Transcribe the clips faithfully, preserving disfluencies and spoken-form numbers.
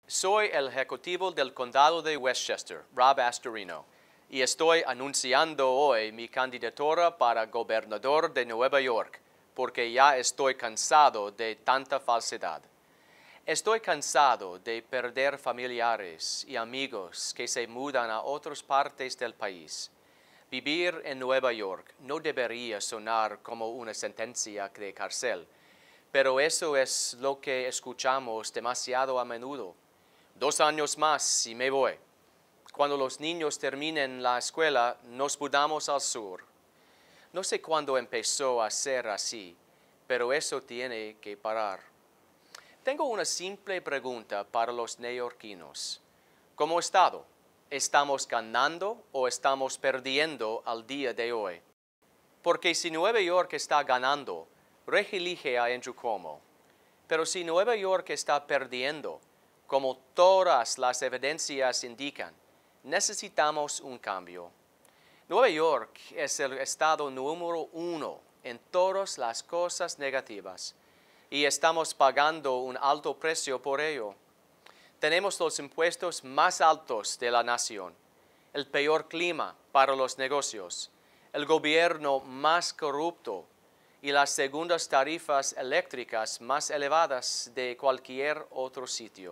Soy el ejecutivo del condado de Westchester, Rob Astorino, y estoy anunciando hoy mi candidatura para gobernador de Nueva York, porque ya estoy cansado de tanta falsedad. Estoy cansado de perder familiares y amigos que se mudan a otras partes del país. Vivir en Nueva York no debería sonar como una sentencia de cárcel, pero eso es lo que escuchamos demasiado a menudo. Dos años más y me voy. Cuando los niños terminen la escuela, nos mudamos al sur. No sé cuándo empezó a ser así, pero eso tiene que parar. Tengo una simple pregunta para los neoyorquinos. ¿Cómo estado? ¿Estamos ganando o estamos perdiendo al día de hoy? Porque si Nueva York está ganando, reelige a Andrew Cuomo. Pero si Nueva York está perdiendo, como todas las evidencias indican, necesitamos un cambio. Nueva York es el estado número uno en todas las cosas negativas y estamos pagando un alto precio por ello. Tenemos los impuestos más altos de la nación, el peor clima para los negocios, el gobierno más corrupto y las segundas tarifas eléctricas más elevadas de cualquier otro sitio.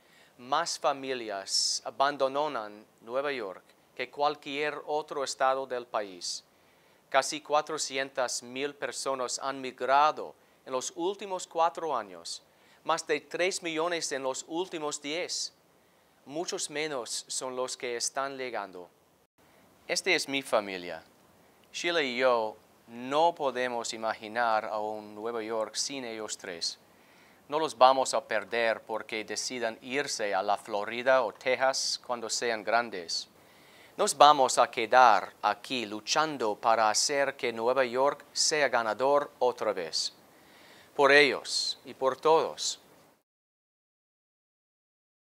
Más familias abandonan Nueva York que cualquier otro estado del país. Casi cuatrocientas mil personas han migrado en los últimos cuatro años, más de tres millones en los últimos diez. Muchos menos son los que están llegando. Esta es mi familia. Sheila y yo no podemos imaginar a un Nueva York sin ellos tres. No los vamos a perder porque decidan irse a la Florida o Texas cuando sean grandes. Nos vamos a quedar aquí luchando para hacer que Nueva York sea ganador otra vez. Por ellos y por todos.